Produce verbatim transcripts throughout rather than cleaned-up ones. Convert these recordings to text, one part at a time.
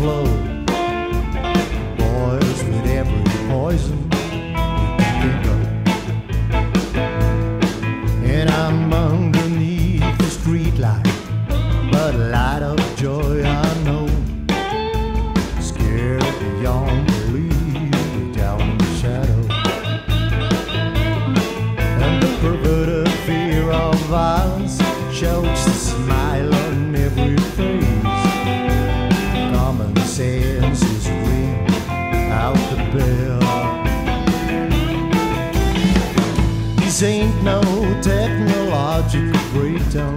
flow. Boys with every poison you can think of. And I'm underneath the street light, but light of joy I know. Scared beyond belief down in the shadow. And the perverted fear of violence shows the smile on every face. Common sense is ring out the bell. This ain't no technological breakdown.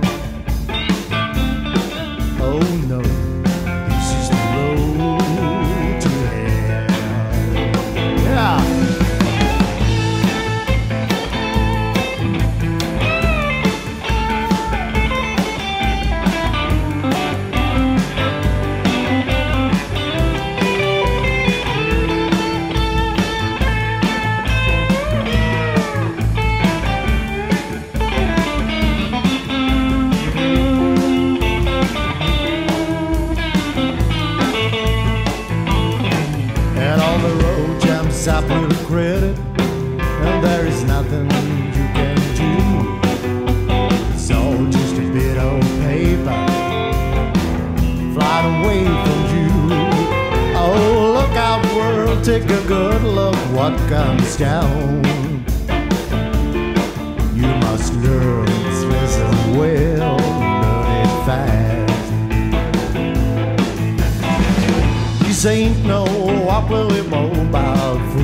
Oh no, this is the road to hell. Yeah. Up with credit, and there is nothing you can do. It's all just a bit of paper flying away from you. Oh, look out, world, take a good look what comes down. You must learn this lesson well, learn it fast. This ain't no awkwardly mobile